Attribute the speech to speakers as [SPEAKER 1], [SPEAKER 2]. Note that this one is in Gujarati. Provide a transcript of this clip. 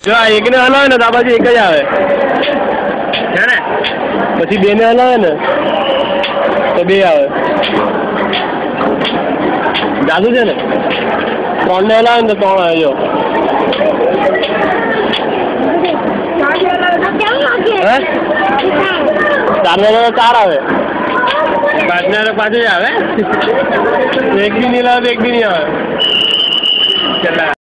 [SPEAKER 1] જો આ એકને હલાવે ને તો આ બાજુ એક જ આવે છે ને, પછી બે ને હલાવે ને તો બે આવે. જાદુ છે ને, ત્રણ ને હલાવે ને તો ત્રણ આવે. જો ચાર ને હલાવે ચાર આવે, પાંચ ને હલાવે પાંચ જ આવે. એક બી નહીં હલાવે તો એક બી નહીં આવે. કેટલા